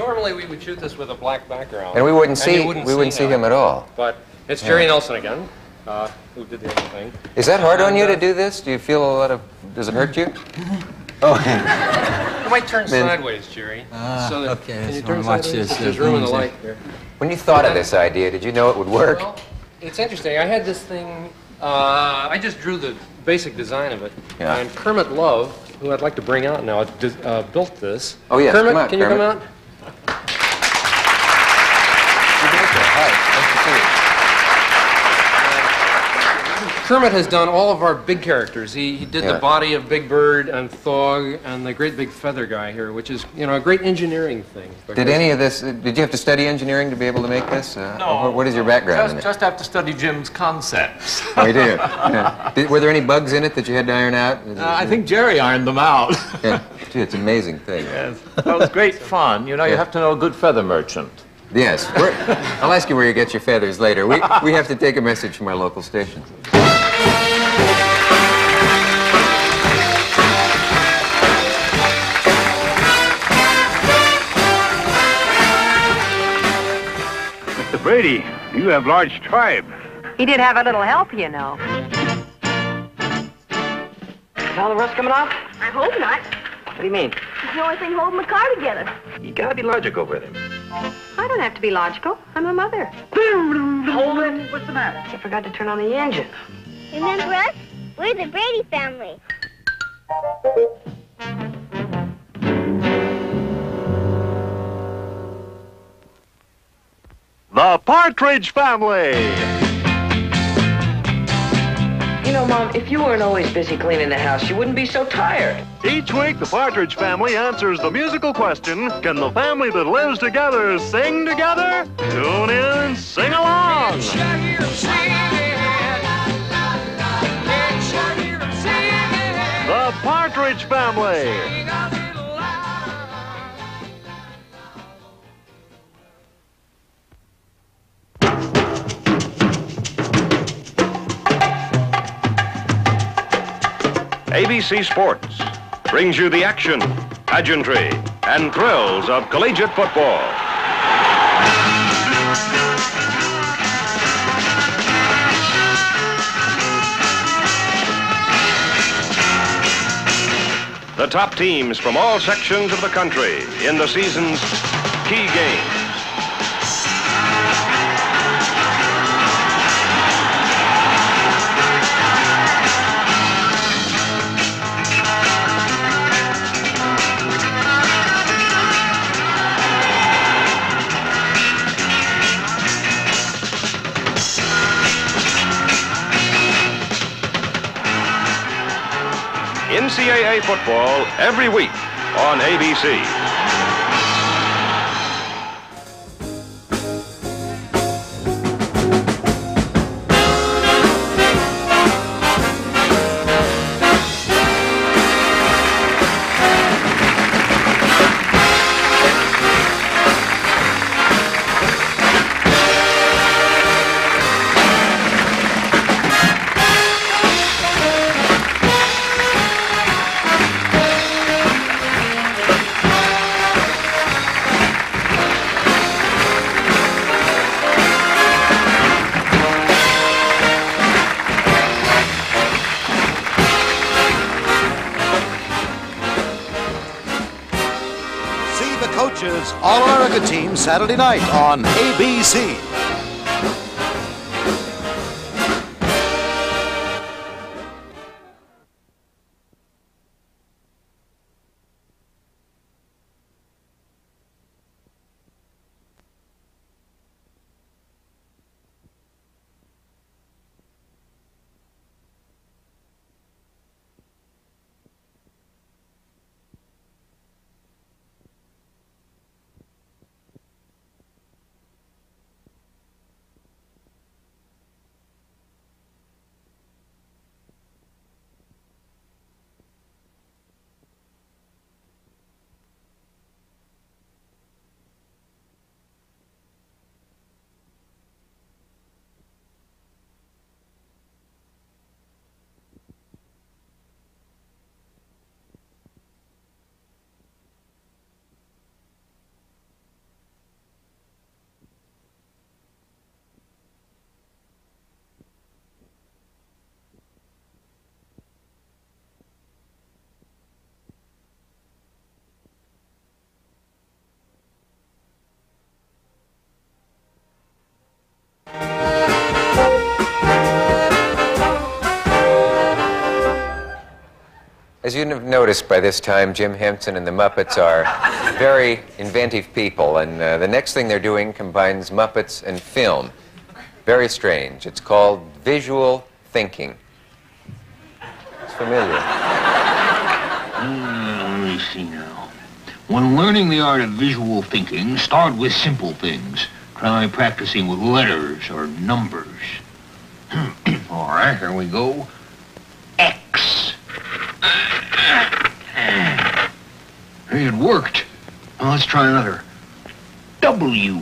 normally we would shoot this with a black background. And we wouldn't you see him at all. But it's Jerry Nelson again, who did the other thing. Is that hard on you to do this? Do you feel a lot of... Does it hurt you? Oh. You might turn sideways, Jerry. So that, okay. Can you turn sideways? There's room in the light here. When you thought of this idea, did you know it would work? Well, it's interesting. I had this thing... I just drew the basic design of it. Yeah. And Kermit Love, who I'd like to bring out now, built this. Oh, yes. Kermit, Come on, can you come out? Kermit has done all of our big characters. He did the body of Big Bird and Thog and the great big feather guy here, which is, you know, a great engineering thing. Did any of this, did you have to study engineering to be able to make this? No. What is your background in it? Just have to study Jim's concepts. Oh, you did? Yeah. Were there any bugs in it that you had to iron out? I think Jerry ironed them out. Yeah. Gee, it's an amazing thing. Yes. That was great fun. You know, you have to know a good feather merchant. Yes. I'll ask you where you get your feathers later. We have to take a message from our local station. Mr. Brady, you have large tribe. He did have a little help, you know. Is all the rust coming off? I hope not. What do you mean? It's the only thing holding the car together. You gotta be logical with him. I don't have to be logical. I'm a mother. Hold it. What's the matter? I forgot to turn on the engine. Remember us? We're the Brady family. The Partridge Family. You know, Mom, if you weren't always busy cleaning the house, you wouldn't be so tired. Each week, the Partridge Family answers the musical question, can the family that lives together sing together? Tune in, sing along. The Partridge Family. ABC Sports brings you the action, pageantry, and thrills of collegiate football. The top teams from all sections of the country in the season's key games. NCAA football every week on ABC. All-America team Saturday night on ABC. As you've noticed by this time, Jim Henson and the Muppets are very inventive people, and the next thing they're doing combines Muppets and film. Very strange. It's called visual thinking. It's familiar. Let me see now. When learning the art of visual thinking, start with simple things. Try practicing with letters or numbers. All right, here we go. X. Hey, it worked. Now let's try another. W.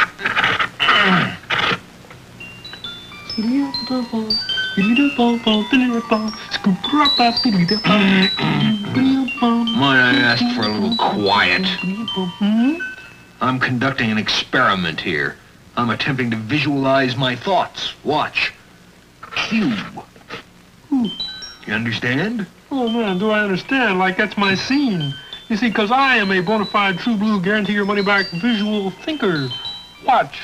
Might I ask for a little quiet? I'm conducting an experiment here. I'm attempting to visualize my thoughts. Watch. Q. You understand? Oh, man, do I understand? Like, that's my scene. You see, because I am a bona fide, true blue, guarantee your money back visual thinker. Watch.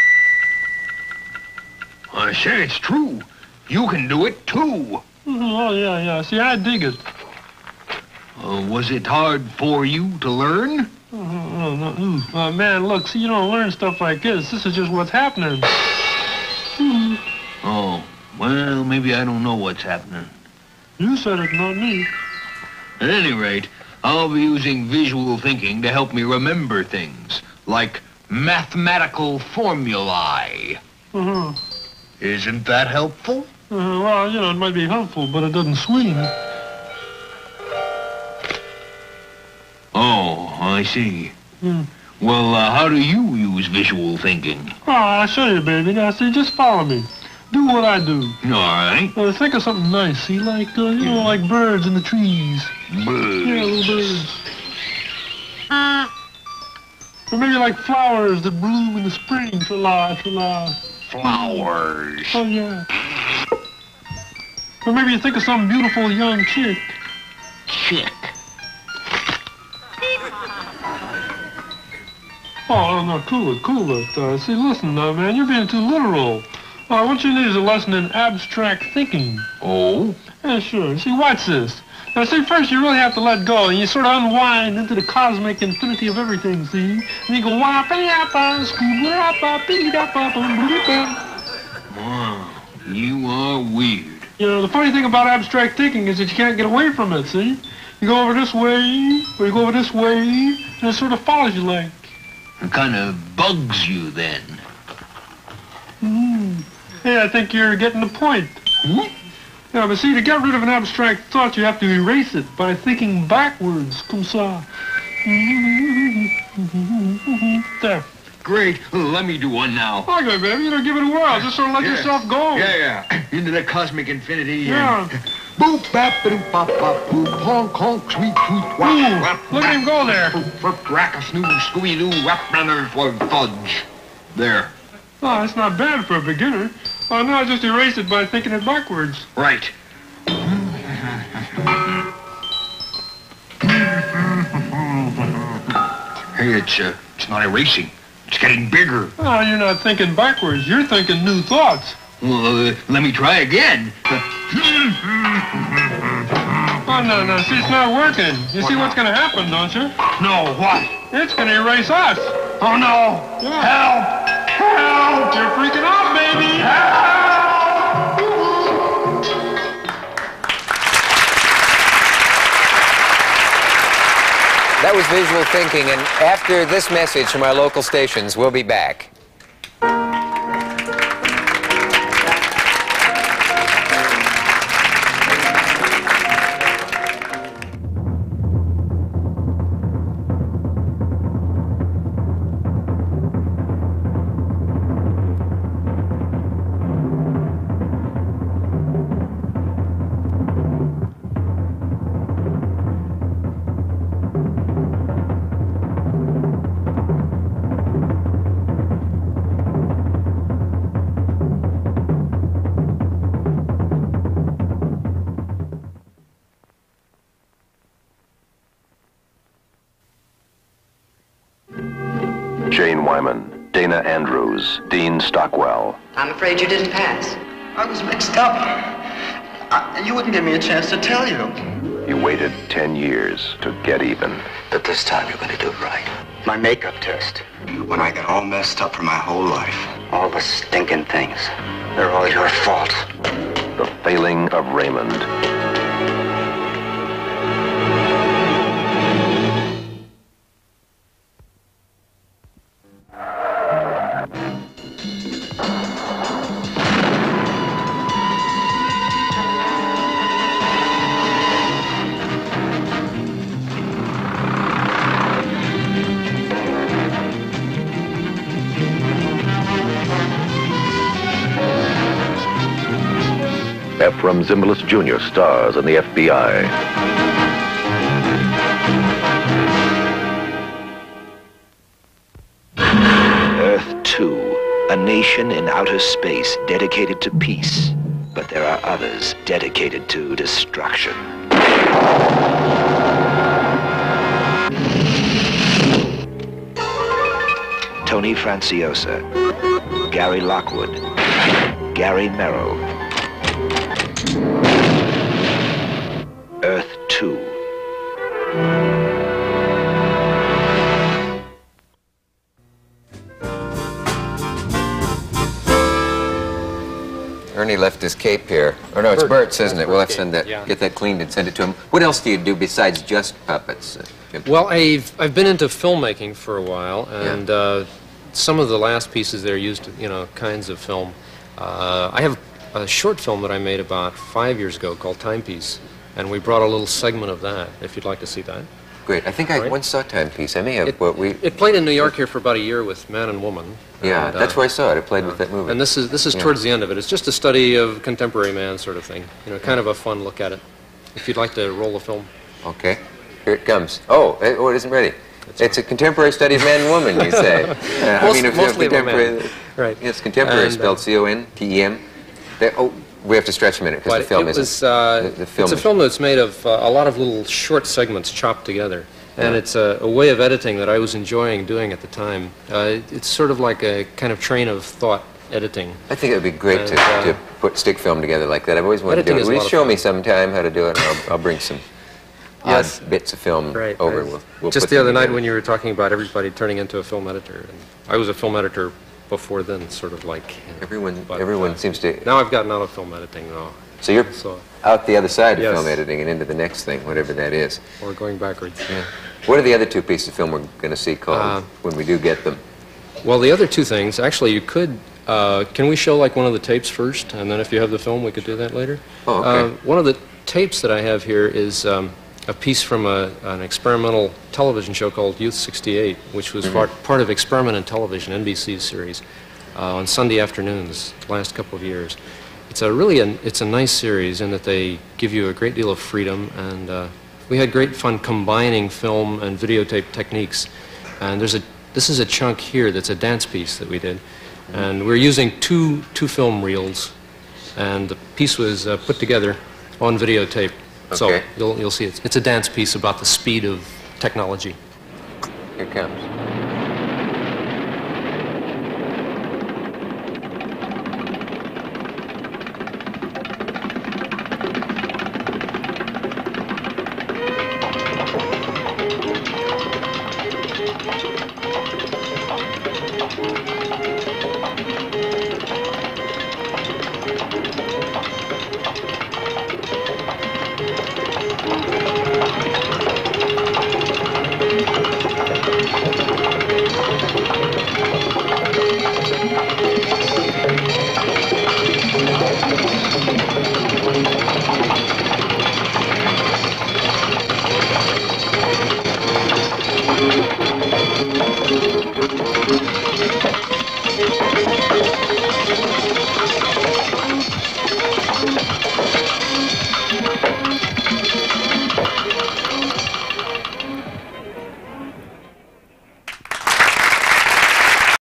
I say it's true. You can do it, too. Oh, yeah. See, I dig it. Was it hard for you to learn? No. Man, look, see, you don't learn stuff like this. This is just what's happening. Oh, well, maybe I don't know what's happening. You said it, not me. At any rate, I'll be using visual thinking to help me remember things, like mathematical formulae. Isn't that helpful? Well, you know, it might be helpful, but it doesn't swing. Oh, I see. Well, how do you use visual thinking? Oh, I'll show you, baby. Now, see, just follow me. Do what I do. All right. Think of something nice, see, like, you know, like birds in the trees. Birds. Yeah, little birds. Or maybe like flowers that bloom in the spring. Flowers. Flowers. Oh, yeah. Or maybe you think of some beautiful young chick. Chick. Oh, no, cool it. See, listen, man, you're being too literal. What you need is a lesson in abstract thinking. Oh? Yeah, sure. See, watch this. Now, see, first you really have to let go, and you sort of unwind into the cosmic infinity of everything, see? And you go, Wow, you are weird. You know, the funny thing about abstract thinking is that you can't get away from it, see? You go over this way, or you go over this way, and it sort of follows you like. It kind of bugs you then. Yeah, I think you're getting the point. Yeah, but see, to get rid of an abstract thought, you have to erase it by thinking backwards. Comme ça. There. Great. Let me do one now. Okay, baby, you know, give it a whirl. Just sort of let yourself go. Yeah. Into the cosmic infinity. Yeah. Boop, bap, boop, bop, bop, boop, honk, honk, sweet, sweet, wap, Look at him go there. Boop, rack, a snoo, scooby-doo, wap, runner, fudge. There. Oh, that's not bad for a beginner. Oh, no, I just erased it by thinking it backwards. Right. Hey, it's not erasing. It's getting bigger. Oh, you're not thinking backwards. You're thinking new thoughts. Well, let me try again. Oh, no. See, it's not working. You see what's going to happen, don't you? No, what? It's going to erase us. Oh, no. Yeah. Help! You're freaking out, baby! That was visual thinking, and after this message from our local stations, we'll be back. Jane Wyman, Dana Andrews, Dean Stockwell. I'm afraid you didn't pass. I was mixed up. You wouldn't give me a chance to tell you. He waited 10 years to get even. But this time you're going to do it right. My makeup test. When I got all messed up for my whole life. All the stinking things. They're all your fault. The Failing of Raymond. Ephraim Zimbalist Jr. stars in the FBI. Earth 2, a nation in outer space dedicated to peace. But there are others dedicated to destruction. Tony Franciosa, Gary Lockwood, Gary Merrill. Earth 2. Ernie left his cape here. Or no, it's Bert's, isn't it? We'll have to send that, get that cleaned and send it to him. What else do you do besides just puppets? Well, I've been into filmmaking for a while, and some of the last pieces there used, kinds of film. I have a short film that I made about 5 years ago called Timepiece, and we brought a little segment of that, if you'd like to see that. Great. I think I once saw Timepiece. I may have... It played in New York here for about a year with Man and Woman. Yeah, and, that's where I saw it. It played with that movie. And this is towards the end of it. It's just a study of contemporary man sort of thing. Kind of a fun look at it. If you'd like to roll the film. Okay. Here it comes. Oh, it isn't ready. It's a contemporary study of man and woman, you say. Mostly contemporary. Right. Yes, contemporary spelled C-O-N-T-E-M. We have to stretch a minute because the film it's a film that's made of a lot of little short segments chopped together. And it's a way of editing that I was enjoying doing at the time. It's sort of like a kind of train of thought editing. I think it would be great to put stick film together like that. I've always wanted to do it. Will you show me sometime how to do it? And I'll bring some odd bits of film over. Right. We'll just the other night when you were talking about everybody turning into a film editor. And I was a film editor before then, sort of like... Everyone seems to... Now I've gotten out of film editing, though. So you're out the other side of film editing and into the next thing, whatever that is. Or going backwards. Yeah. What are the other two pieces of film we're going to see called when we do get them? Well, the other two things, actually, you could... can we show like one of the tapes first, and then if you have the film, we could do that later? Oh, okay. One of the tapes that I have here is a piece from an experimental television show called Youth 68, which was part of Experiment in Television, NBC's series, on Sunday afternoons, the last couple of years. It's a nice series in that they give you a great deal of freedom, and we had great fun combining film and videotape techniques. And this is a chunk here that's a dance piece that we did, and we're using two film reels, and the piece was put together on videotape. Okay. So you'll see it's a dance piece about the speed of technology. Here it comes.